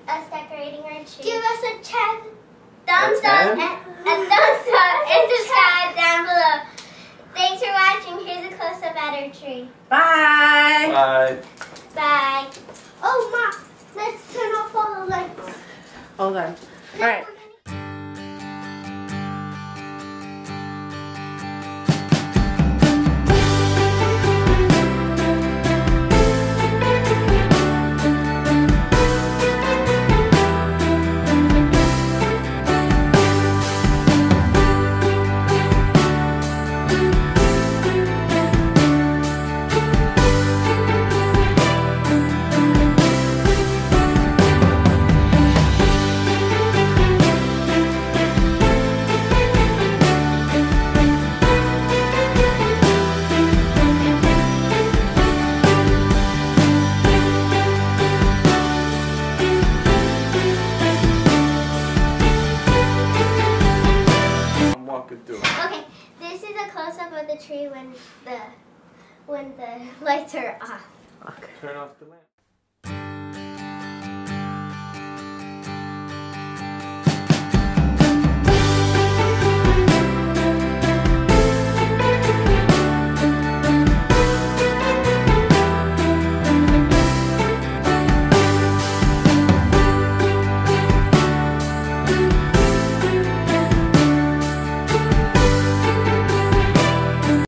us decorating our tree. Give us a thumbs up and subscribe down below. Thanks for watching. Here's a close-up at our tree. Bye. Bye. Bye. Oh, Ma, let's turn off all the lights. Hold on. All right. Okay, this is a close-up of the tree when the lights are off. Turn off the lamp.